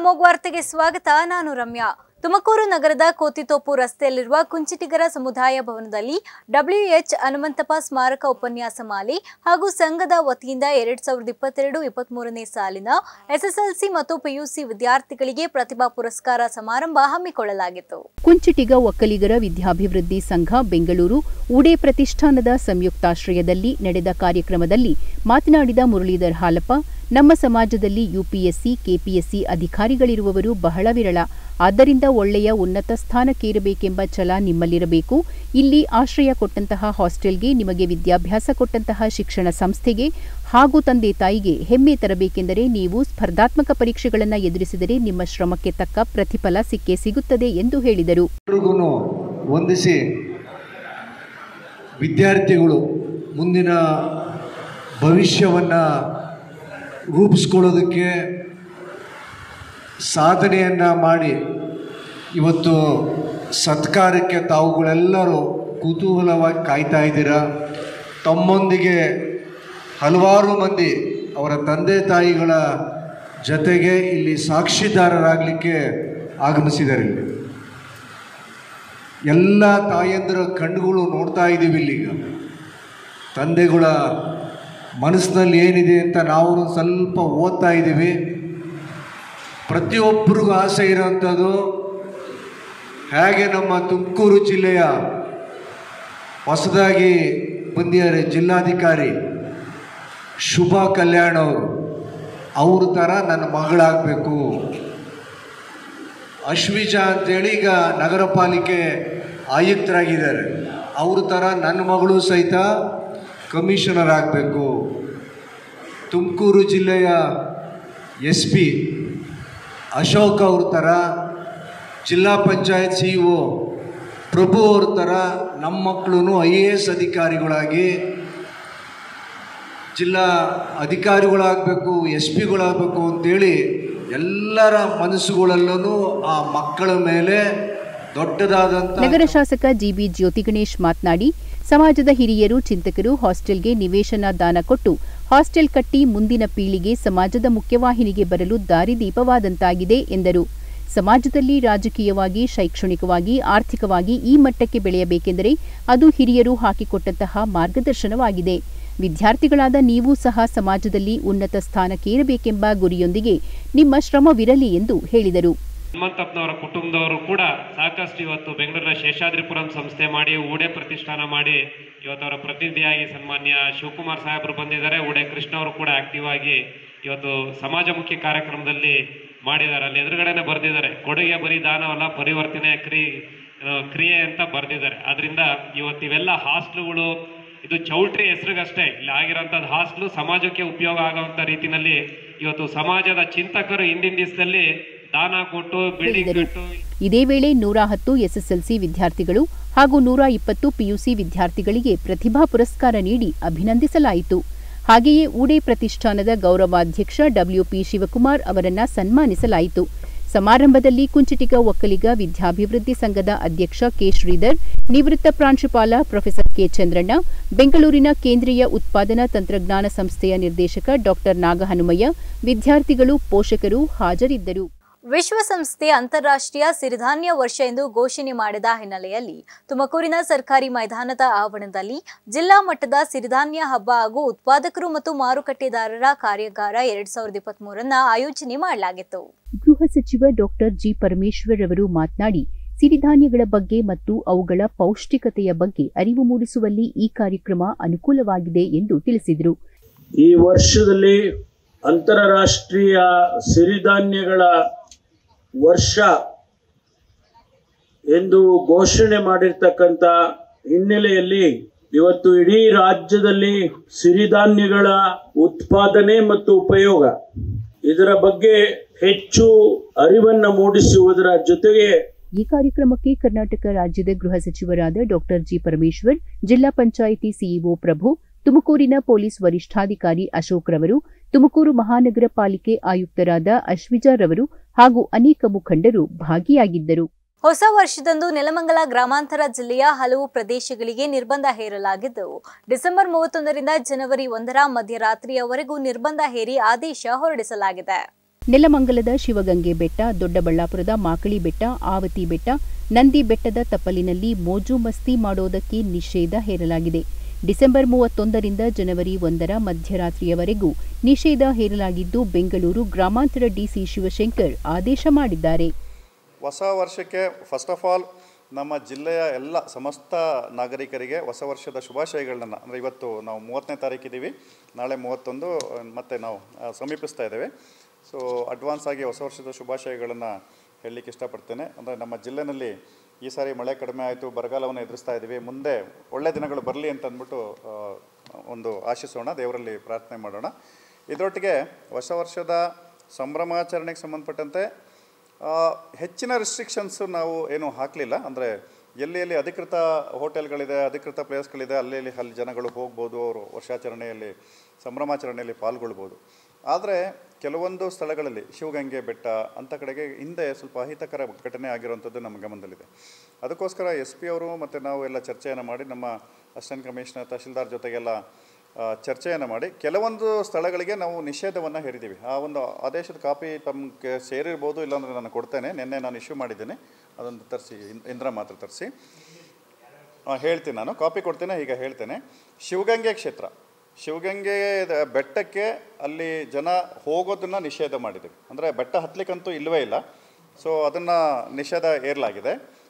ಅಮೋಘ ವಾರ್ತೆಗೆ ಸ್ವಾಗತ. ನಾನು ರಮ್ಯಾ. ತುಮಕೂರು ನಗರದ ಕೋತಿತೋಪು ರಸ್ತೆಯಲ್ಲಿರುವ ಕುಂಚಿಟಿಗರ ಸಮುದಾಯ ಭವನದಲ್ಲಿ WH ಹನುಮಂತಪ್ಪ ಸ್ಮಾರಕ ಉಪನ್ಯಾಸ ಮಾಲೆ ಹಾಗೂ ಸಂಘದ ವತಿಯಿಂದ 2022-23ನೇ ಸಾಲಿನ SSLC ಮತ್ತು PUC ವಿದ್ಯಾರ್ಥಿಗಳಿಗೆ ಪ್ರತಿಭಾ ಪುರಸ್ಕಾರ ಸಮಾರಂಭ ಹಮ್ಮಿಕೊಳ್ಳಲಾಗಿತ್ತು. ಕುಂಚಿಟಿಗ ಒಕ್ಕಲಿಗರ ವಿದ್ಯಾಭಿವೃದ್ಧಿ ಸಂಘ ಬೆಂಗಳೂರು ಉಡೆ ಪ್ರತಿಷ್ಠಾನದ ಸಂಯುಕ್ತಾಶ್ರಯದಲ್ಲಿ ನಡೆದ ಕಾರ್ಯಕ್ರಮದಲ್ಲಿ ಮಾತನಾಡಿದ ಮುರಳೀಧರ್ ಹಾಲಪ್ಪ, ನಮ್ಮ ಸಮಾಜದಲ್ಲಿ UPSC, KPSC ಅಧಿಕಾರಿಗಳಿರುವವರು ಬಹಳ ವಿರಳ. ಆದ್ದರಿಂದ ಒಳ್ಳೆಯ ಉನ್ನತ ಸ್ಥಾನಕ್ಕೇರಬೇಕೆಂಬ ಛಲ ನಿಮ್ಮಲ್ಲಿರಬೇಕು. ಇಲ್ಲಿ ಆಶ್ರಯ ಕೊಟ್ಟಂತಹ ಹಾಸ್ಟೆಲ್ಗೆ, ನಿಮಗೆ ವಿದ್ಯಾಭ್ಯಾಸ ಕೊಟ್ಟಂತಹ ಶಿಕ್ಷಣ ಸಂಸ್ಥೆಗೆ ಹಾಗೂ ತಂದೆ ತಾಯಿಗೆ ಹೆಮ್ಮೆ ತರಬೇಕೆಂದರೆ ನೀವು ಸ್ಪರ್ಧಾತ್ಮಕ ಪರೀಕ್ಷೆಗಳನ್ನು ಎದುರಿಸಿದರೆ ನಿಮ್ಮ ಶ್ರಮಕ್ಕೆ ತಕ್ಕ ಪ್ರತಿಫಲ ಸಿಕ್ಕೇ ಸಿಗುತ್ತದೆ ಎಂದು ಹೇಳಿದರು. ವಂದಿಸಿ ವಿದ್ಯಾರ್ಥಿಗಳು ಮುಂದಿನ ಭವಿಷ್ಯವನ್ನು ರೂಪಿಸ್ಕೊಳ್ಳೋದಕ್ಕೆ ಸಾಧನೆಯನ್ನು ಮಾಡಿ ಇವತ್ತು ಸತ್ಕಾರಕ್ಕೆ ತಾವುಗಳೆಲ್ಲರೂ ಕುತೂಹಲವಾಗಿ ಕಾಯ್ತಾ ಇದ್ದೀರಾ. ತಮ್ಮೊಂದಿಗೆ ಹಲವಾರು ಮಂದಿ ಅವರ ತಂದೆ ತಾಯಿಗಳ ಜೊತೆಗೆ ಇಲ್ಲಿ ಸಾಕ್ಷಿದಾರರಾಗಲಿಕ್ಕೆ ಆಗಮಿಸಿದ್ದಾರೆ. ಎಲ್ಲ ತಾಯಂದಿರ ಕಣ್ಣುಗಳು ನೋಡ್ತಾ ಇದ್ದೀವಿ ಇಲ್ಲಿಗ. ತಂದೆಗಳ ಮನಸ್ಸಿನಲ್ಲಿ ಏನಿದೆ ಅಂತ ನಾವು ಸ್ವಲ್ಪ ಓದ್ತಾ ಇದ್ದೀವಿ. ಪ್ರತಿಯೊಬ್ಬರಿಗೂ ಆಸೆ ಇರೋವಂಥದ್ದು, ಹೇಗೆ ನಮ್ಮ ತುಮಕೂರು ಜಿಲ್ಲೆಯ ಹೊಸದಾಗಿ ಬಂದಿದ್ದಾರೆ ಜಿಲ್ಲಾಧಿಕಾರಿ ಶುಭಾ ಕಲ್ಯಾಣ್ ಅವ್ರ ಥರ ನನ್ನ ಮಗಳಾಗಬೇಕು. ಅಶ್ವಿಜಾ ಅಂತೇಳಿ ಈಗ ನಗರ ಪಾಲಿಕೆ ಆಯುಕ್ತರಾಗಿದ್ದಾರೆ. ಅವ್ರ ಥರ ನನ್ನ ಮಗಳು ಸಹಿತ ಕಮಿಷನರ್ ಆಗಬೇಕು. ತುಮಕೂರು ಜಿಲ್ಲೆಯ SP ಅಶೋಕ್ ಅವ್ರ ಥರ, ಜಿಲ್ಲಾ ಪಂಚಾಯತ್ CEO ಪ್ರಭು ಅವ್ರ ಥರ ನಮ್ಮ ಮಕ್ಕಳು IAS ಅಧಿಕಾರಿಗಳಾಗಿ ಜಿಲ್ಲಾ ಅಧಿಕಾರಿಗಳಾಗಬೇಕು, SP ಗಳಾಗಬೇಕು ಅಂತೇಳಿ ಎಲ್ಲರ ಮನಸ್ಸುಗಳಲ್ಲೂ ಆ ಮಕ್ಕಳ ಮೇಲೆ ದೊಡ್ಡದಾದಂಥ. ನಗರ ಶಾಸಕ GB ಜ್ಯೋತಿ ಗಣೇಶ್ ಮಾತನಾಡಿ, ಸಮಾಜದ ಹಿರಿಯರು, ಚಿಂತಕರು ಹಾಸ್ಟೆಲ್ಗೆ ನಿವೇಶನ ದಾನ ಕೊಟ್ಟು ಹಾಸ್ಟೆಲ್ ಕಟ್ಟಿ ಮುಂದಿನ ಪೀಳಿಗೆ ಸಮಾಜದ ಮುಖ್ಯವಾಹಿನಿಗೆ ಬರಲು ದಾರಿದೀಪವಾದಂತಾಗಿದೆ ಎಂದರು. ಸಮಾಜದಲ್ಲಿ ರಾಜಕೀಯವಾಗಿ, ಶೈಕ್ಷಣಿಕವಾಗಿ, ಆರ್ಥಿಕವಾಗಿ ಈ ಮಟ್ಟಕ್ಕೆ ಬೆಳೆಯಬೇಕೆಂದರೆ ಅದು ಹಿರಿಯರು ಹಾಕಿಕೊಟ್ಟಂತಹ ಮಾರ್ಗದರ್ಶನವಾಗಿದೆ. ವಿದ್ಯಾರ್ಥಿಗಳಾದ ನೀವು ಸಹ ಸಮಾಜದಲ್ಲಿ ಉನ್ನತ ಸ್ಥಾನಕ್ಕೇರಬೇಕೆಂಬ ಗುರಿಯೊಂದಿಗೆ ನಿಮ್ಮ ಶ್ರಮವಿರಲಿ ಎಂದು ಹೇಳಿದರು. ಹನುಮಂತಪ್ಪನವರ ಕುಟುಂಬದವರು ಕೂಡ ಸಾಕಷ್ಟು ಇವತ್ತು ಬೆಂಗಳೂರಿನ ಶೇಷಾದ್ರಿಪುರಂ ಸಂಸ್ಥೆ ಮಾಡಿ ಉಡೆ ಪ್ರತಿಷ್ಠಾನ ಮಾಡಿ ಇವತ್ತು ಅವರ ಪ್ರತಿನಿಧಿಯಾಗಿ ಸನ್ಮಾನ್ಯ ಶಿವಕುಮಾರ್ ಸಾಹೇಬರು ಬಂದಿದ್ದಾರೆ. ಉಡೆ ಕೃಷ್ಣ ಅವರು ಕೂಡ ಆಕ್ಟಿವ್ ಆಗಿ ಇವತ್ತು ಸಮಾಜಮುಖಿ ಕಾರ್ಯಕ್ರಮದಲ್ಲಿ ಮಾಡಿದ್ದಾರೆ. ಅಲ್ಲಿ ಎದುರುಗಡೆನೆ ಬರೆದಿದ್ದಾರೆ, ಕೊಡುಗೆ ಬರೀ ದಾನವಲ್ಲ ಪರಿವರ್ತನೆ ಕ್ರಿಯೆ ಅಂತ ಬರೆದಿದ್ದಾರೆ. ಆದ್ರಿಂದ ಇವತ್ತು ಇವೆಲ್ಲ ಹಾಸ್ಟೆಲ್ಗಳು ಇದು ಚೌಲ್ಟ್ರಿ ಹೆಸರಿಗಷ್ಟೇ. ಇಲ್ಲಿ ಆಗಿರೋಂಥದ್ದು ಹಾಸ್ಟೆಲ್ ಸಮಾಜಕ್ಕೆ ಉಪಯೋಗ ಆಗುವಂಥ ರೀತಿಯಲ್ಲಿ ಇವತ್ತು ಸಮಾಜದ ಚಿಂತಕರು ಹಿಂದಿನ ದಿವಸದಲ್ಲಿ ದಾನ ಕೊಟ್ಟು ಬಿಲ್ಡಿಂಗ್ ಕಟ್ಟು. ಇದೇ ವೇಳೆ 110 SSLC ವಿದ್ಯಾರ್ಥಿಗಳು ಹಾಗೂ 120 PUC ವಿದ್ಯಾರ್ಥಿಗಳಿಗೆ ಪ್ರತಿಭಾ ಪುರಸ್ಕಾರ ನೀಡಿ ಅಭಿನಂದಿಸಲಾಯಿತು. ಹಾಗೆಯೇ ಉಡೆ ಪ್ರತಿಷ್ಠಾನದ ಗೌರವಾಧ್ಯಕ್ಷ WP ಶಿವಕುಮಾರ್ ಅವರನ್ನ ಸನ್ಮಾನಿಸಲಾಯಿತು. ಸಮಾರಂಭದಲ್ಲಿ ಕುಂಚಿಟಿಗ ಒಕ್ಕಲಿಗ ವಿದ್ಯಾಭಿವೃದ್ಧಿ ಸಂಘದ ಅಧ್ಯಕ್ಷ K ಶ್ರೀಧರ್, ನಿವೃತ್ತ ಪ್ರಾಂಶುಪಾಲ ಪ್ರೊಫೆಸರ್ K ಚಂದ್ರಣ್ಣ, ಬೆಂಗಳೂರಿನ ಕೇಂದ್ರೀಯ ಉತ್ಪಾದನಾ ತಂತ್ರಜ್ಞಾನ ಸಂಸ್ಥೆಯ ನಿರ್ದೇಶಕ ಡಾ ನಾಗಹನುಮಯ್ಯ, ವಿದ್ಯಾರ್ಥಿಗಳು, ಪೋಷಕರು ಹಾಜರಿದ್ದರು. ವಿಶ್ವಸಂಸ್ಥೆ ಅಂತಾರಾಷ್ಟ್ರೀಯ ಸಿರಿಧಾನ್ಯ ವರ್ಷ ಎಂದು ಘೋಷಣೆ ಮಾಡಿದ ಹಿನ್ನೆಲೆಯಲ್ಲಿ ತುಮಕೂರಿನ ಸರ್ಕಾರಿ ಮೈದಾನದ ಆವರಣದಲ್ಲಿ ಜಿಲ್ಲಾ ಮಟ್ಟದ ಸಿರಿಧಾನ್ಯ ಹಬ್ಬ ಹಾಗೂ ಉತ್ಪಾದಕರು ಮತ್ತು ಮಾರುಕಟ್ಟೆದಾರರ ಕಾರ್ಯಾಗಾರ 2023 ಆಯೋಜನೆ ಮಾಡಲಾಗಿತ್ತು. ಗೃಹ ಸಚಿವ ಡಾ G ಪರಮೇಶ್ವರ್ ಅವರು ಮಾತನಾಡಿ, ಸಿರಿಧಾನ್ಯಗಳ ಬಗ್ಗೆ ಮತ್ತು ಅವುಗಳ ಪೌಷ್ಟಿಕತೆಯ ಬಗ್ಗೆ ಅರಿವು ಮೂಡಿಸುವಲ್ಲಿ ಈ ಕಾರ್ಯಕ್ರಮ ಅನುಕೂಲವಾಗಿದೆ ಎಂದು ತಿಳಿಸಿದರು. ಈ ವರ್ಷದಲ್ಲಿ ಅಂತಾರಾಷ್ಟ್ರೀಯ ಸಿರಿಧಾನ್ಯಗಳ ವರ್ಷ ಎಂದು ಘೋಷಣೆ ಮಾಡಿರ್ತಕ್ಕಂಥ ಹಿನ್ನೆಲೆಯಲ್ಲಿ ಇವತ್ತು ಇಡೀ ರಾಜ್ಯದಲ್ಲಿ ಸಿರಿಧಾನ್ಯಗಳ ಉತ್ಪಾದನೆ ಮತ್ತು ಉಪಯೋಗ ಇದರ ಬಗ್ಗೆ ಹೆಚ್ಚು ಅರಿವನ್ನು ಮೂಡಿಸುವುದರ ಜೊತೆಗೆ ಈ ಕಾರ್ಯಕ್ರಮಕ್ಕೆ ಕರ್ನಾಟಕ ರಾಜ್ಯದ ಗೃಹ ಸಚಿವರಾದ ಡಾ G ಪರಮೇಶ್ವರ್, ಜಿಲ್ಲಾ ಪಂಚಾಯಿತಿ CEO ಪ್ರಭು, ತುಮಕೂರಿನ ಪೊಲೀಸ್ ವರಿಷ್ಠಾಧಿಕಾರಿ ಅಶೋಕ್ ರವರು, ತುಮಕೂರು ಮಹಾನಗರ ಪಾಲಿಕೆ ಆಯುಕ್ತರಾದ ಅಶ್ವಿಜಾ ರವರು ಹಾಗೂ ಅನೇಕ ಮುಖಂಡರು ಭಾಗಿಯಾಗಿದ್ದರು. ಹೊಸ ವರ್ಷದಂದು ನೆಲಮಂಗಲ ಗ್ರಾಮಾಂತರ ಜಿಲ್ಲೆಯ ಹಲವು ಪ್ರದೇಶಗಳಿಗೆ ನಿರ್ಬಂಧ ಹೇರಲಾಗಿದ್ದು, ಡಿಸೆಂಬರ್ 31ರಿಂದ ಜನವರಿ 1ರ ಮಧ್ಯರಾತ್ರಿಯವರೆಗೂ ನಿರ್ಬಂಧ ಹೇರಿ ಆದೇಶ ಹೊರಡಿಸಲಾಗಿದೆ. ನೆಲಮಂಗಲದ ಶಿವಗಂಗೆ ಬೆಟ್ಟ, ದೊಡ್ಡಬಳ್ಳಾಪುರದ ಮಾಕಳಿ ಬೆಟ್ಟ, ಆವತಿ ಬೆಟ್ಟ, ನಂದಿ ಬೆಟ್ಟದ ತಪ್ಪಲಿನಲ್ಲಿ ಮೋಜು ಮಸ್ತಿ ಮಾಡೋದಕ್ಕೆ ನಿಷೇಧ ಹೇರಲಾಗಿದೆ. ಡಿಸೆಂಬರ್ 31ರಿಂದ ಜನವರಿ 1ರ ಮಧ್ಯರಾತ್ರಿಯವರೆಗೂ ನಿಷೇಧ ಹೇರಲಾಗಿದ್ದು, ಬೆಂಗಳೂರು ಗ್ರಾಮಾಂತರ ಡಿಸಿ ಶಿವಶಂಕರ್ ಆದೇಶ ಮಾಡಿದ್ದಾರೆ. ಹೊಸ ವರ್ಷಕ್ಕೆ ಫಸ್ಟ್ ಆಫ್ ಆಲ್ ನಮ್ಮ ಜಿಲ್ಲೆಯ ಎಲ್ಲ ಸಮಸ್ತ ನಾಗರಿಕರಿಗೆ ಹೊಸ ವರ್ಷದ ಶುಭಾಶಯಗಳನ್ನ, ಅಂದರೆ ಇವತ್ತು ನಾವು 30ನೇ ತಾರೀಕಿದ್ದೀವಿ, ನಾಳೆ 31 ಮತ್ತೆ ನಾವು ಸಮೀಪಿಸ್ತಾ ಇದ್ದೇವೆ. ಸೊ ಅಡ್ವಾನ್ಸ್ ಆಗಿ ಹೊಸ ವರ್ಷದ ಶುಭಾಶಯಗಳನ್ನು ಹೇಳಲಿಕ್ಕೆ ಇಷ್ಟಪಡ್ತೇನೆ. ಅಂದರೆ ನಮ್ಮ ಜಿಲ್ಲೆಯಲ್ಲಿ ಈ ಸಾರಿ ಮಳೆ ಕಡಿಮೆ ಆಯಿತು, ಬರಗಾಲವನ್ನು ಎದುರಿಸ್ತಾ ಇದ್ದೀವಿ. ಮುಂದೆ ಒಳ್ಳೆ ದಿನಗಳು ಬರಲಿ ಅಂತ ಅಂದ್ಬಿಟ್ಟು ಒಂದು ಆಶಿಸೋಣ, ದೇವರಲ್ಲಿ ಪ್ರಾರ್ಥನೆ ಮಾಡೋಣ. ಇದರೊಟ್ಟಿಗೆ ಹೊಸ ವರ್ಷದ ಸಂಭ್ರಮಾಚರಣೆಗೆ ಸಂಬಂಧಪಟ್ಟಂತೆ ಹೆಚ್ಚಿನ ರಿಸ್ಟ್ರಿಕ್ಷನ್ಸು ನಾವು ಏನೂ ಹಾಕಲಿಲ್ಲ. ಅಂದರೆ ಎಲ್ಲಿ ಅಧಿಕೃತ ಹೋಟೆಲ್ಗಳಿದೆ, ಅಧಿಕೃತ ಪ್ಲೇಸ್ಗಳಿದೆ, ಅಲ್ಲಿ ಜನಗಳು ಹೋಗ್ಬೋದು, ಅವರು ವರ್ಷಾಚರಣೆಯಲ್ಲಿ ಸಂಭ್ರಮಾಚರಣೆಯಲ್ಲಿ ಪಾಲ್ಗೊಳ್ಬೋದು. ಆದರೆ ಕೆಲವೊಂದು ಸ್ಥಳಗಳಲ್ಲಿ ಶಿವಗಂಗೆ ಬೆಟ್ಟ ಅಂಥ ಕಡೆಗೆ ಹಿಂದೆ ಸ್ವಲ್ಪ ಅಹಿತಕರ ಘಟನೆ ಆಗಿರುವಂಥದ್ದು ನಮ್ಮ ಗಮನದಲ್ಲಿದೆ. ಅದಕ್ಕೋಸ್ಕರ SP ಅವರು ಮತ್ತು ನಾವು ಎಲ್ಲ ಚರ್ಚೆಯನ್ನು ಮಾಡಿ, ನಮ್ಮ ಅಸಿಸ್ಟೆಂಟ್ ಕಮಿಷನರ್, ತಹಶೀಲ್ದಾರ್ ಜೊತೆಗೆಲ್ಲ ಚರ್ಚೆಯನ್ನು ಮಾಡಿ ಕೆಲವೊಂದು ಸ್ಥಳಗಳಿಗೆ ನಾವು ನಿಷೇಧವನ್ನು ಹೇರಿದ್ದೀವಿ. ಆ ಒಂದು ಆದೇಶದ ಕಾಪಿ ತಮಗೆ ಸೇರಿರ್ಬೋದು, ಇಲ್ಲಾಂದರೆ ನಾನು ಕೊಡ್ತೇನೆ. ನಿನ್ನೆ ನಾನು ಇಶ್ಯೂ ಮಾಡಿದ್ದೇನೆ, ಅದೊಂದು ತರಿಸಿ, ಇಂದ್ರ ಮಾತ್ರ ತರಿಸಿ ಹೇಳ್ತೀನಿ, ನಾನು ಕಾಪಿ ಕೊಡ್ತೇನೆ. ಈಗ ಹೇಳ್ತೇನೆ, ಶಿವಗಂಗೆ ಕ್ಷೇತ್ರ, ಶಿವಗಂಗೆ ಬೆಟ್ಟಕ್ಕೆ ಅಲ್ಲಿ ಜನ ಹೋಗೋದನ್ನು ನಿಷೇಧ ಮಾಡಿದ್ದೀವಿ. ಅಂದರೆ ಬೆಟ್ಟ ಹತ್ತಲಿಕ್ಕಂತೂ ಇಲ್ಲವೇ ಇಲ್ಲ, ಸೊ ಅದನ್ನು ನಿಷೇಧ ಏರಲಾಗಿದೆ.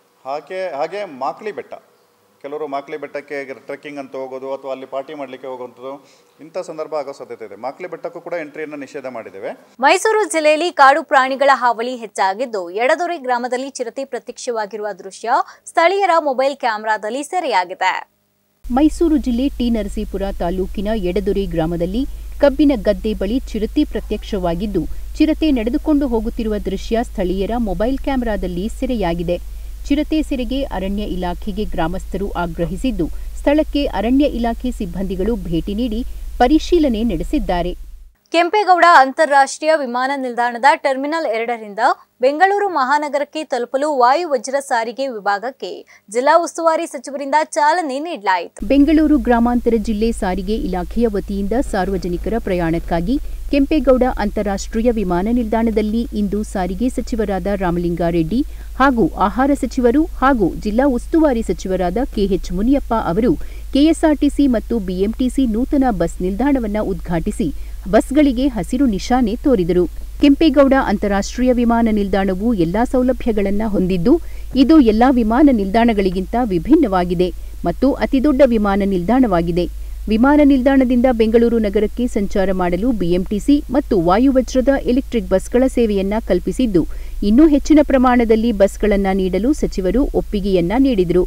ಹಾಗೆ ಮಾಕ್ಲಿ ಬೆಟ್ಟ, ಕೆಲವರು ಮಾಕ್ಲಿ ಬೆಟ್ಟಕ್ಕೆ ಟ್ರೆಕ್ಕಿಂಗ್ ಅಂತ ಹೋಗೋದು ಅಥವಾ ಅಲ್ಲಿ ಪಾರ್ಟಿ ಮಾಡಲಿಕ್ಕೆ ಹೋಗುವಂಥದ್ದು, ಇಂಥ ಸಂದರ್ಭ ಆಗೋ ಸಾಧ್ಯತೆ ಇದೆ. ಮಾಕ್ಲಿ ಬೆಟ್ಟಕ್ಕೂ ಕೂಡ ಎಂಟ್ರಿಯನ್ನು ನಿಷೇಧ ಮಾಡಿದ್ದೇವೆ. ಮೈಸೂರು ಜಿಲ್ಲೆಯಲ್ಲಿ ಕಾಡು ಪ್ರಾಣಿಗಳ ಹಾವಳಿ ಹೆಚ್ಚಾಗಿದ್ದು, ಯಡದೊರೆ ಗ್ರಾಮದಲ್ಲಿ ಚಿರತೆ ಪ್ರತ್ಯಕ್ಷವಾಗಿರುವ ದೃಶ್ಯ ಸ್ಥಳೀಯರ ಮೊಬೈಲ್ ಕ್ಯಾಮೆರಾದಲ್ಲಿ ಸೆರೆಯಾಗಿದೆ. ಮೈಸೂರು ಜಿಲ್ಲೆ ಟಿ. ನರಸೀಪುರ ತಾಲೂಕಿನ ಯಡದೊರೆ ಗ್ರಾಮದಲ್ಲಿ ಕಬ್ಬಿನ ಗದ್ದೆ ಬಳಿ ಚಿರತೆ ಪ್ರತ್ಯಕ್ಷವಾಗಿದ್ದು, ಚಿರತೆ ನಡೆದುಕೊಂಡು ಹೋಗುತ್ತಿರುವ ದೃಶ್ಯ ಸ್ಥಳೀಯರ ಮೊಬೈಲ್ ಕ್ಯಾಮೆರಾದಲ್ಲಿ ಸೆರೆಯಾಗಿದೆ. ಚಿರತೆ ಸೆರೆಗೆ ಅರಣ್ಯ ಇಲಾಖೆಗೆ ಗ್ರಾಮಸ್ಥರು ಆಗ್ರಹಿಸಿದ್ದು, ಸ್ಥಳಕ್ಕೆ ಅರಣ್ಯ ಇಲಾಖೆ ಸಿಬ್ಬಂದಿಗಳು ಭೇಟಿ ನೀಡಿ ಪರಿಶೀಲನೆ ನಡೆಸಿದ್ದಾರೆ. ಕೆಂಪೇಗೌಡ ಅಂತಾರಾಷ್ಟ್ರೀಯ ವಿಮಾನ ನಿಲ್ದಾಣದ ಟರ್ಮಿನಲ್ 2ರಿಂದ ಬೆಂಗಳೂರು ಮಹಾನಗರಕ್ಕೆ ತಲುಪಲು ವಾಯು ವಜ್ರ ಸಾರಿಗೆ ವಿಭಾಗಕ್ಕೆ ಜಿಲ್ಲಾ ಉಸ್ತುವಾರಿ ಸಚಿವರಿಂದ ಚಾಲನೆ ನೀಡಲಾಯಿತು. ಬೆಂಗಳೂರು ಗ್ರಾಮಾಂತರ ಜಿಲ್ಲೆ ಸಾರಿಗೆ ಇಲಾಖೆಯ ವತಿಯಿಂದ ಸಾರ್ವಜನಿಕರ ಪ್ರಯಾಣಕ್ಕಾಗಿ ಕೆಂಪೇಗೌಡ ಅಂತಾರಾಷ್ಟ್ರೀಯ ವಿಮಾನ ನಿಲ್ದಾಣದಲ್ಲಿ ಇಂದು ಸಾರಿಗೆ ಸಚಿವರಾದ ರಾಮಲಿಂಗಾರೆಡ್ಡಿ ಹಾಗೂ ಆಹಾರ ಸಚಿವರು ಹಾಗೂ ಜಿಲ್ಲಾ ಉಸ್ತುವಾರಿ ಸಚಿವರಾದ KH ಮುನಿಯಪ್ಪ ಅವರು ಕೆಎಸ್ಆರ್ಟಿಸಿ ಮತ್ತು ಬಿಎಂಟಿಸಿ ನೂತನ ಬಸ್ ನಿಲ್ದಾಣವನ್ನು ಉದ್ಘಾಟಿಸಿ ಬಸ್ಗಳಿಗೆ ಹಸಿರು ನಿಶಾನೆ ತೋರಿದರು. ಕೆಂಪೇಗೌಡ ಅಂತಾರಾಷ್ಟ್ರೀಯ ವಿಮಾನ ನಿಲ್ದಾಣವು ಎಲ್ಲಾ ಸೌಲಭ್ಯಗಳನ್ನು ಹೊಂದಿದ್ದು, ಇದು ಎಲ್ಲಾ ವಿಮಾನ ನಿಲ್ದಾಣಗಳಿಗಿಂತ ವಿಭಿನ್ನವಾಗಿದೆ ಮತ್ತು ಅತಿದೊಡ್ಡ ವಿಮಾನ ನಿಲ್ದಾಣವಾಗಿದೆ. ವಿಮಾನ ನಿಲ್ದಾಣದಿಂದ ಬೆಂಗಳೂರು ನಗರಕ್ಕೆ ಸಂಚಾರ ಮಾಡಲು ಬಿಎಂಟಿಸಿ ಮತ್ತು ವಾಯುವಜ್ರದ ಎಲೆಕ್ಟ್ರಿಕ್ ಬಸ್ಗಳ ಸೇವೆಯನ್ನ ಕಲ್ಪಿಸಿದ್ದು, ಇನ್ನೂ ಹೆಚ್ಚಿನ ಪ್ರಮಾಣದಲ್ಲಿ ಬಸ್ಗಳನ್ನು ನೀಡಲು ಸಚಿವರು ಒಪ್ಪಿಗೆಯನ್ನ ನೀಡಿದರು.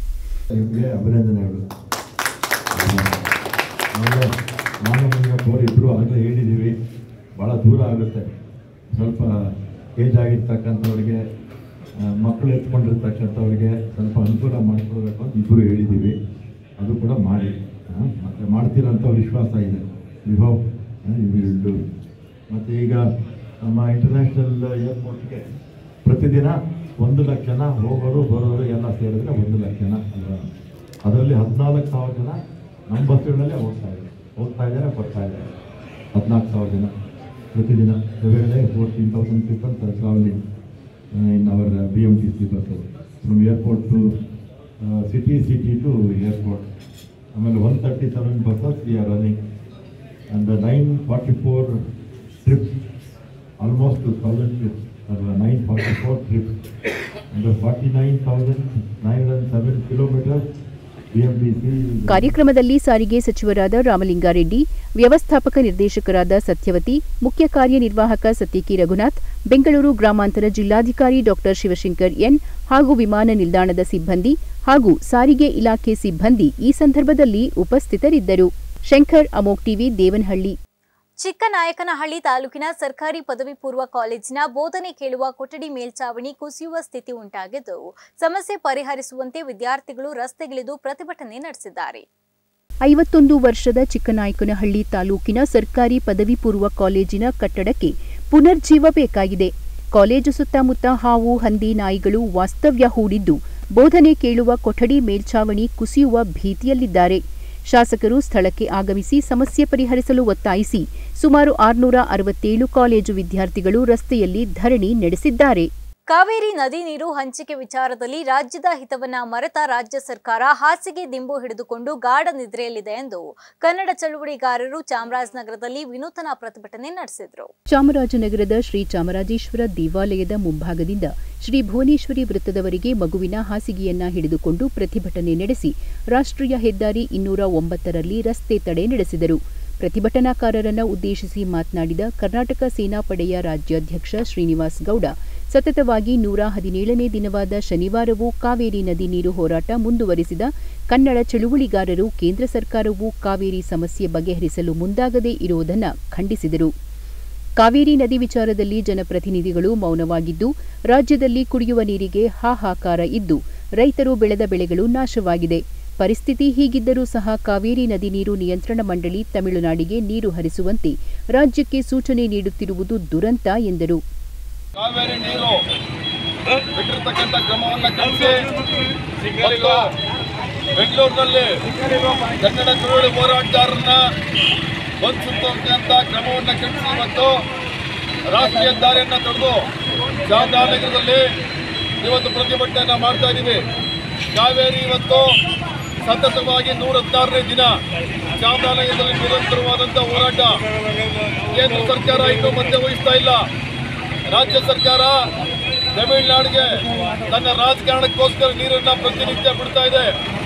ಇಬ್ಬರು ಆಗಲೇ ಹೇಳಿದ್ದೀವಿ, ಭಾಳ ದೂರ ಆಗುತ್ತೆ, ಸ್ವಲ್ಪ ಏಜ್ ಆಗಿರ್ತಕ್ಕಂಥವ್ರಿಗೆ, ಮಕ್ಕಳು ಎತ್ಕೊಂಡಿರ್ತಕ್ಕಂಥವ್ರಿಗೆ ಸ್ವಲ್ಪ ಅನುಕೂಲ ಮಾಡಿಕೊಡ್ಬೇಕು ಅಂತ ಇಬ್ಬರು ಹೇಳಿದ್ದೀವಿ. ಅದು ಕೂಡ ಮಾಡಿ ಮತ್ತು ಮಾಡ್ತೀರಂಥ ವಿಶ್ವಾಸ ಇದೆ. ವಿಭವ್ ಇವಿಡು ಮತ್ತು ಈಗ ನಮ್ಮ ಇಂಟರ್ನ್ಯಾಷನಲ್ ಏರ್ಪೋರ್ಟ್ಗೆ ಪ್ರತಿದಿನ 1 ಲಕ್ಷ ಜನ ಹೋಗೋರು ಬರೋರು ಎಲ್ಲ ಸೇರಿದ್ರೆ 1 ಲಕ್ಷ ಜನ ಅಲ್ವಾ? ಅದರಲ್ಲಿ 14,000 ಜನ ನಮ್ಮ ಬಸ್ಸುಗಳಲ್ಲೇ ಹೋಗ್ತಾ ಇದ್ದಾರೆ ಬರ್ತಾ ಇದ್ದಾರೆ. 14,000 ಜನ ಪ್ರತಿದಿನ. every 14,000 people are traveling in our BMTC buses from airport to city to airport. ಆಮೇಲೆ 137 buses we are running and the 944 trips, almost 1,000 trips, 944 trips and the 49,907 kilometers. ಕಾರ್ಯಕ್ರಮದಲ್ಲಿ ಸಾರಿಗೆ ಸಚಿವರಾದ ರಾಮಲಿಂಗಾರೆಡ್ಡಿ, ವ್ಯವಸ್ಥಾಪಕ ನಿರ್ದೇಶಕರಾದ ಸತ್ಯವತಿ, ಮುಖ್ಯ ಕಾರ್ಯನಿರ್ವಾಹಕ ಸತ್ಯಕಿ ರಘುನಾಥ್, ಬೆಂಗಳೂರು ಗ್ರಾಮಾಂತರ ಜಿಲ್ಲಾಧಿಕಾರಿ ಡಾ ಶಿವಶಂಕರ್ ಎನ್ ಹಾಗೂ ವಿಮಾನ ನಿಲ್ದಾಣದ ಸಿಬ್ಬಂದಿ ಹಾಗೂ ಸಾರಿಗೆ ಇಲಾಖೆ ಸಿಬ್ಬಂದಿ ಈ ಸಂದರ್ಭದಲ್ಲಿ ಉಪಸ್ಥಿತರಿದ್ದರು. ಶಂಕರ್, ಅಮೋಕ್ ಟಿವಿ, ದೇವನಹಳ್ಳಿ. ಚಿಕ್ಕನಾಯಕನಹಳ್ಳಿ ತಾಲೂಕಿನ ಸರ್ಕಾರಿ ಪದವಿ ಪೂರ್ವ ಕಾಲೇಜಿನ ಬೋಧನೆ ಕೇಳುವ ಕೊಠಡಿ ಮೇಲ್ಚಾವಣಿ ಕುಸಿಯುವ ಸ್ಥಿತಿ ಉಂಟಾಗಿದ್ದು, ಸಮಸ್ಯೆ ಪರಿಹರಿಸುವಂತೆ ವಿದ್ಯಾರ್ಥಿಗಳು ರಸ್ತೆಗಿಳಿದು ಪ್ರತಿಭಟನೆ ನಡೆಸಿದ್ದಾರೆ. 51 ವರ್ಷದ ಚಿಕ್ಕನಾಯಕನಹಳ್ಳಿ ತಾಲೂಕಿನ ಸರ್ಕಾರಿ ಪದವಿ ಪೂರ್ವ ಕಾಲೇಜಿನ ಕಟ್ಟಡಕ್ಕೆ ಪುನರ್ಜೀವ ಬೇಕಾಗಿದೆ. ಕಾಲೇಜು ಸುತ್ತಮುತ್ತ ಹಾವು, ಹಂದಿ, ನಾಯಿಗಳು ವಾಸ್ತವ್ಯ ಹೂಡಿದ್ದು, ಬೋಧನೆ ಕೇಳುವ ಕೊಠಡಿ ಮೇಲ್ಚಾವಣಿ ಕುಸಿಯುವ ಭೀತಿಯಲ್ಲಿದ್ದಾರೆ. ಶಾಸಕರು ಸ್ಥಳಕ್ಕೆ ಆಗಮಿಸಿ ಸಮಸ್ಯೆ ಪರಿಹರಿಸಲು ಒತ್ತಾಯಿಸಿ ಸುಮಾರು 667 ಕಾಲೇಜು ವಿದ್ಯಾರ್ಥಿಗಳು ರಸ್ತೆಯಲ್ಲಿ ಧರಣಿ ನಡೆಸಿದ್ದಾರೆ. ಕಾವೇರಿ ನದಿ ನೀರು ಹಂಚಿಕೆ ವಿಚಾರದಲ್ಲಿ ರಾಜ್ಯದ ಹಿತವನ್ನ ಮರೆತ ರಾಜ್ಯ ಸರ್ಕಾರ ಹಾಸಿಗೆ ದಿಂಬು ಹಿಡಿದುಕೊಂಡು ಗಾಢ ನಿದ್ರೆಯಲ್ಲಿದೆ ಎಂದು ಕನ್ನಡ ಚಳುವಳಿಗಾರರು ಚಾಮರಾಜನಗರದಲ್ಲಿ ವಿನೂತನ ಪ್ರತಿಭಟನೆ ನಡೆಸಿದರು. ಚಾಮರಾಜನಗರದ ಶ್ರೀ ಚಾಮರಾಜೇಶ್ವರ ದೇವಾಲಯದ ಮುಂಭಾಗದಿಂದ ಶ್ರೀ ಭುವನೇಶ್ವರಿ ವೃತ್ತದವರೆಗೆ ಮಗುವಿನ ಹಾಸಿಗೆಯನ್ನ ಹಿಡಿದುಕೊಂಡು ಪ್ರತಿಭಟನೆ ನಡೆಸಿ ರಾಷ್ಟ್ರೀಯ ಹೆದ್ದಾರಿ 209ರಲ್ಲಿ ರಸ್ತೆ ತಡೆ ನಡೆಸಿದರು. ಪ್ರತಿಭಟನಾಕಾರರನ್ನು ಉದ್ದೇಶಿಸಿ ಮಾತನಾಡಿದ ಕರ್ನಾಟಕ ಸೇನಾಪಡೆಯ ರಾಜ್ಯಾಧ್ಯಕ್ಷ ಶ್ರೀನಿವಾಸ್ ಗೌಡ, ಸತತವಾಗಿ 117ನೇ ದಿನವಾದ ಶನಿವಾರವೂ ಕಾವೇರಿ ನದಿ ನೀರು ಹೋರಾಟ ಮುಂದುವರಿಸಿದ ಕನ್ನಡ ಚಳುವಳಿಗಾರರು ಕೇಂದ್ರ ಸರ್ಕಾರವು ಕಾವೇರಿ ಸಮಸ್ಯೆ ಬಗೆಹರಿಸಲು ಮುಂದಾಗದೇ ಇರುವುದನ್ನು ಖಂಡಿಸಿದರು. ಕಾವೇರಿ ನದಿ ವಿಚಾರದಲ್ಲಿ ಜನಪ್ರತಿನಿಧಿಗಳು ಮೌನವಾಗಿದ್ದು, ರಾಜ್ಯದಲ್ಲಿ ಕುಡಿಯುವ ನೀರಿಗೆ ಹಾಹಾಕಾರ ಇದ್ದು, ರೈತರು ಬೆಳೆದ ಬೆಳೆಗಳು ನಾಶವಾಗಿದೆ. ಪರಿಸ್ಥಿತಿ ಹೀಗಿದ್ದರೂ ಸಹ ಕಾವೇರಿ ನದಿ ನೀರು ನಿಯಂತ್ರಣ ಮಂಡಳಿ ತಮಿಳುನಾಡಿಗೆ ನೀರು ಹರಿಸುವಂತೆ ರಾಜ್ಯಕ್ಕೆ ಸೂಚನೆ ನೀಡುತ್ತಿರುವುದು ದುರಂತ ಎಂದರು. ಕಾವೇರಿ ನೀರು ಬಿಟ್ಟಿರ್ತಕ್ಕಂಥ ಕ್ರಮವನ್ನು ಖಂಡಿಸಿ ಬೆಂಗಳೂರಿನಲ್ಲಿ ಕನ್ನಡ ಚಳುವಳಿ ಹೋರಾಟಗಾರರನ್ನ ಬಂಧಿಸತಕ್ಕಂಥ ಕ್ರಮವನ್ನು ಖಂಡಿಸಿ ಇವತ್ತು ರಾಷ್ಟ್ರೀಯ ಹೆದ್ದಾರಿಯನ್ನು ತಡೆದು ಚಾಮರಾಜನಗರದಲ್ಲಿ ಇವತ್ತು ಪ್ರತಿಭಟನೆಯನ್ನು ಮಾಡ್ತಾ ಇದ್ದೀವಿ. ಕಾವೇರಿ ಇವತ್ತು ಸತತವಾಗಿ 116ನೇ ದಿನ ಚಾಮರಾಜನಗರದಲ್ಲಿ ನಿರಂತರವಾದಂಥ ಹೋರಾಟ. ಕೇಂದ್ರ ಸರ್ಕಾರ ಇನ್ನೂ ಮಧ್ಯ ವಹಿಸ್ತಾ ಇಲ್ಲ. ರಾಜ್ಯ ಸರ್ಕಾರ ತಮಿಳುನಾಡಿಗೆ ತನ್ನ ರಾಜಕಾರಣಕ್ಕೋಸ್ಕರ ನೀರನ್ನು ಪ್ರತಿನಿತ್ಯ ಬಿಡ್ತಾ ಇದೆ.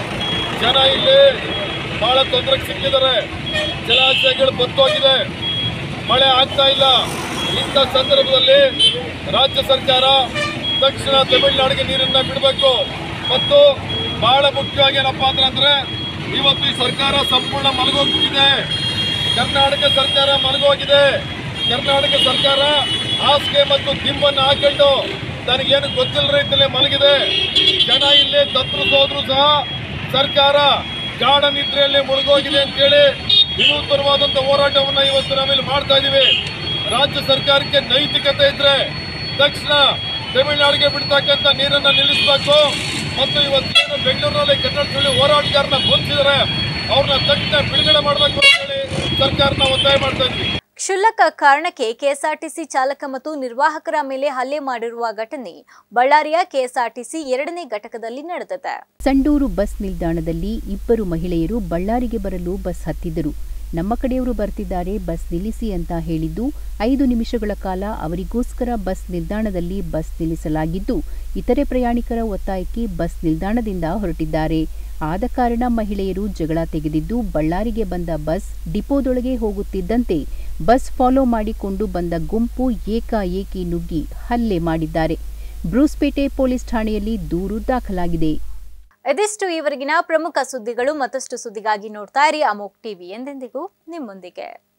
ಜನ ಇಲ್ಲಿ ಬಹಳ ತೊಂದರೆಗೆ ಸಿಕ್ಕಿದ್ದಾರೆ. ಜಲಾಶಯಗಳು ಬತ್ತೋಗಿದೆ, ಮಳೆ ಆಗ್ತಾ ಇಲ್ಲ. ಇಂಥ ಸಂದರ್ಭದಲ್ಲಿ ರಾಜ್ಯ ಸರ್ಕಾರ ತಕ್ಷಣ ತಮಿಳುನಾಡಿಗೆ ನೀರನ್ನು ಬಿಡಬೇಕು. ಮತ್ತು ಬಹಳ ಮುಖ್ಯವಾಗಿ ಏನಪ್ಪಾ ಅಂತಂದ್ರೆ ಇವತ್ತು ಈ ಸರ್ಕಾರ ಸಂಪೂರ್ಣ ಮಲಗೋಗಿದೆ. ಕರ್ನಾಟಕ ಸರ್ಕಾರ ಮಲಗೋಗಿದೆ. ಕರ್ನಾಟಕ ಸರ್ಕಾರ ಹಾಸಿಗೆ ಮತ್ತು ದಿಂಬನ್ನು ಹಾಕೊಂಡು ತನಗೇನು ಗೊತ್ತಿಲ್ಲ ರೀತಿಯಲ್ಲಿ ಮಲಗಿದೆ. ಜನ ಇಲ್ಲಿ ತತ್ತರಿಸೋದ್ರು ಸಹ ಸರ್ಕಾರ ಗಾಢ ನಿದ್ರೆಯಲ್ಲಿ ಮುಳುಗೋಗಿದೆ ಅಂತೇಳಿ ವಿನೂತನವಾದಂಥ ಹೋರಾಟವನ್ನು ಇವತ್ತು ನಾವಿಲ್ಲಿ ಮಾಡ್ತಾ ಇದ್ದೀವಿ. ರಾಜ್ಯ ಸರ್ಕಾರಕ್ಕೆ ನೈತಿಕತೆ ಇದ್ರೆ ತಕ್ಷಣ ತಮಿಳುನಾಡಿಗೆ ಬಿಡ್ತಕ್ಕಂಥ ನೀರನ್ನು ನಿಲ್ಲಿಸಬೇಕು. ಮತ್ತು ಇವತ್ತೇನು ಬೆಂಗಳೂರಿನಲ್ಲಿ ಕನ್ನಡ ಚಳುವಳಿ ಹೋರಾಟಗಾರನ ಬಂಧಿಸಿದರೆ ಅವ್ರನ್ನ ತಕ್ಷಣ ಬಿಡುಗಡೆ ಮಾಡಬೇಕು ಅಂತ ಹೇಳಿ ಸರ್ಕಾರನ ಒತ್ತಾಯ ಮಾಡ್ತಾ ಇದ್ವಿ. ಕ್ಷುಲ್ಲಕ ಕಾರಣಕ್ಕೆ ಕೆಎಸ್ಆರ್ಟಿಸಿ ಚಾಲಕ ಮತ್ತು ನಿರ್ವಾಹಕರ ಮೇಲೆ ಹಲ್ಲೆ ಮಾಡಿರುವ ಘಟನೆ ಬಳ್ಳಾರಿಯ ಕೆಎಸ್ಆರ್ಟಿಸಿ 2ನೇ ಘಟಕದಲ್ಲಿ ನಡೆದಿದೆ. ಸಂಡೂರು ಬಸ್ ನಿಲ್ದಾಣದಲ್ಲಿ ಇಬ್ಬರು ಮಹಿಳೆಯರು ಬಳ್ಳಾರಿಗೆ ಬರಲು ಬಸ್ ಹತ್ತಿದ್ದರು. ನಮ್ಮ ಕಡೆಯವರು ಬರ್ತಿದ್ದಾರೆ, ಬಸ್ ನಿಲ್ಲಿಸಿ ಅಂತ ಹೇಳಿದ್ದು 5 ನಿಮಿಷಗಳ ಕಾಲ ಅವರಿಗೋಸ್ಕರ ಬಸ್ ನಿಲ್ದಾಣದಲ್ಲಿ ಬಸ್ ನಿಲ್ಲಿಸಲಾಗಿದ್ದು, ಇತರೆ ಪ್ರಯಾಣಿಕರ ಒತ್ತಾಯಕ್ಕೆ ಬಸ್ ನಿಲ್ದಾಣದಿಂದ ಹೊರಟಿದ್ದಾರೆ. ಆದ ಕಾರಣ ಮಹಿಳೆಯರು ಜಗಳ ತೆಗೆದಿದ್ದು, ಬಳ್ಳಾರಿಗೆ ಬಂದ ಬಸ್ ಡಿಪೋದೊಳಗೆ ಹೋಗುತ್ತಿದ್ದಂತೆ ಬಸ್ ಫಾಲೋ ಮಾಡಿಕೊಂಡು ಬಂದ ಗುಂಪು ಏಕಾಏಕಿ ನುಗ್ಗಿ ಹಲ್ಲೆ ಮಾಡಿದ್ದಾರೆ. ಬ್ರೂಸ್ಪೇಟೆ ಪೊಲೀಸ್ ಠಾಣೆಯಲ್ಲಿ ದೂರು ದಾಖಲಾಗಿದೆ. ಇದಿಷ್ಟು ಈವರೆಗಿನ ಪ್ರಮುಖ ಸುದ್ದಿಗಳು. ಮತ್ತಷ್ಟು ಸುದ್ದಿಗಾಗಿ ನೋಡ್ತಾ ಇರಿ ಅಮೋಕ್ ಟಿವಿ. ಎಂದೆಂದಿಗೂ ನಿಮ್ಮೊಂದಿಗೆ.